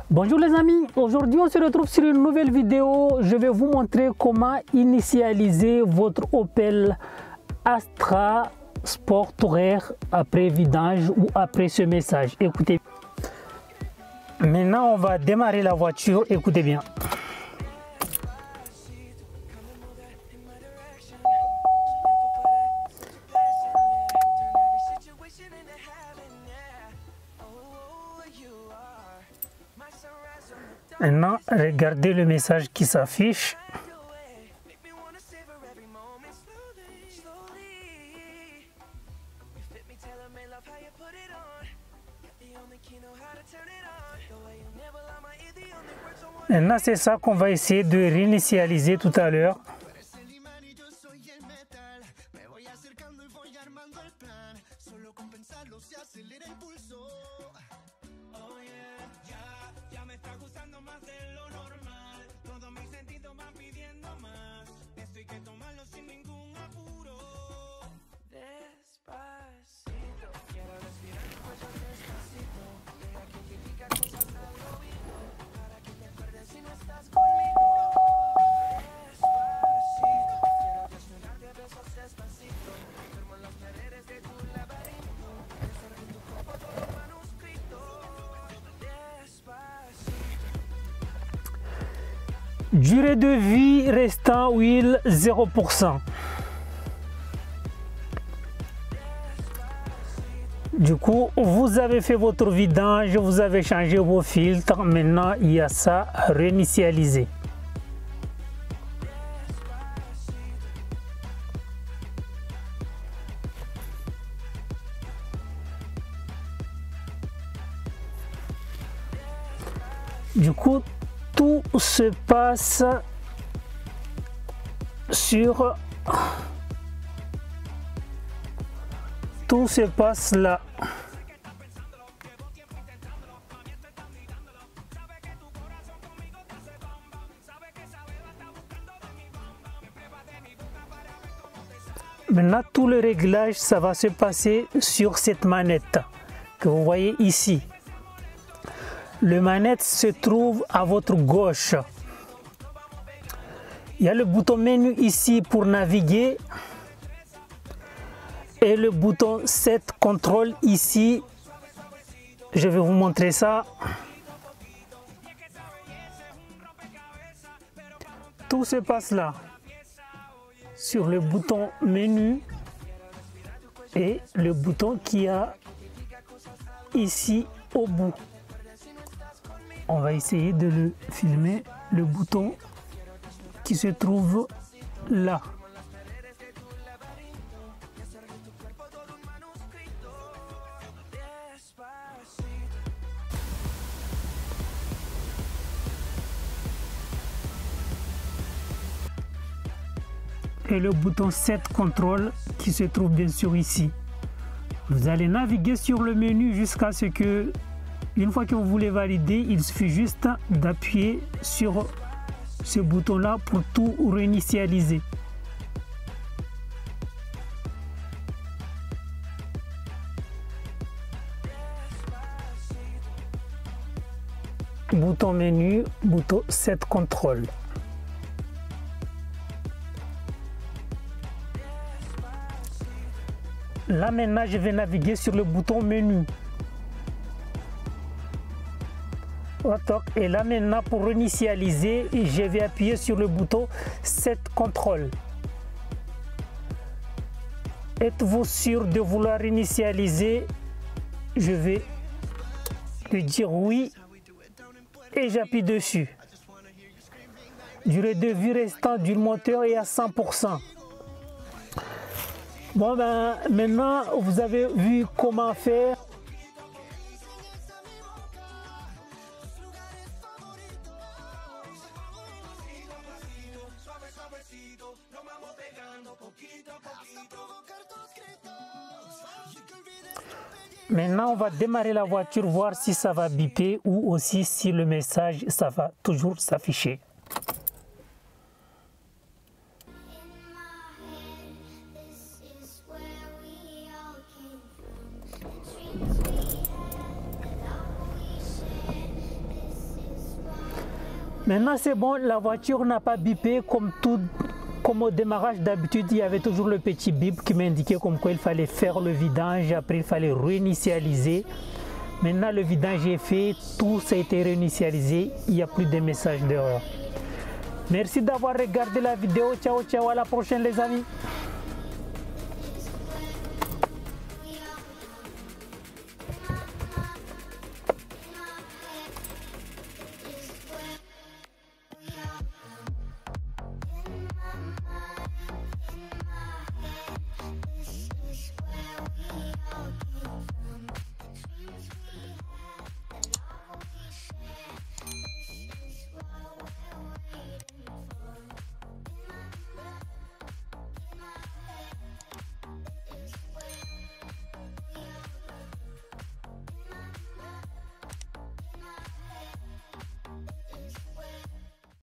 Bonjour les amis, aujourd'hui on se retrouve sur une nouvelle vidéo. Je vais vous montrer comment initialiser votre Opel Astra Sport Tourer après vidange ou après ce message. Écoutez. Maintenant on va démarrer la voiture, écoutez bien. Maintenant, regardez le message qui s'affiche. Maintenant, c'est ça qu'on va essayer de réinitialiser tout à l'heure. Durée de vie restant huile 0%. Du coup, vous avez fait votre vidange, vous avez changé vos filtres. Maintenant, il y a ça à réinitialiser. Du coup, tout se passe sur... Tout se passe là. Maintenant, tout le réglage, ça va se passer sur cette manette que vous voyez ici. Le manette se trouve à votre gauche. Il y a le bouton menu ici pour naviguer et le bouton Set Control ici. Je vais vous montrer ça. Tout se passe là sur le bouton menu et le bouton qui a ici au bout. On va essayer de le filmer, le bouton qui se trouve là. Et le bouton Set Control qui se trouve bien sûr ici. Vous allez naviguer sur le menu jusqu'à ce que, une fois que vous voulez valider, il suffit juste d'appuyer sur ce bouton là pour tout réinitialiser. Bouton menu, bouton Set Control. Là maintenant, je vais naviguer sur le bouton menu. Et là maintenant, pour réinitialiser, je vais appuyer sur le bouton Set Control. Êtes-vous sûr de vouloir initialiser? Je vais lui dire oui et j'appuie dessus. Durée de vie restant du moteur est à 100%. Bon ben maintenant vous avez vu comment faire. Maintenant on va démarrer la voiture, voir si ça va biper ou aussi si le message ça va toujours s'afficher. Maintenant c'est bon, la voiture n'a pas bipé comme au démarrage d'habitude. Il y avait toujours le petit bip qui m'indiquait comme quoi il fallait faire le vidange, après il fallait réinitialiser. Maintenant le vidange est fait, tout ça a été réinitialisé, il n'y a plus de message d'erreur. Merci d'avoir regardé la vidéo, ciao ciao, à la prochaine les amis.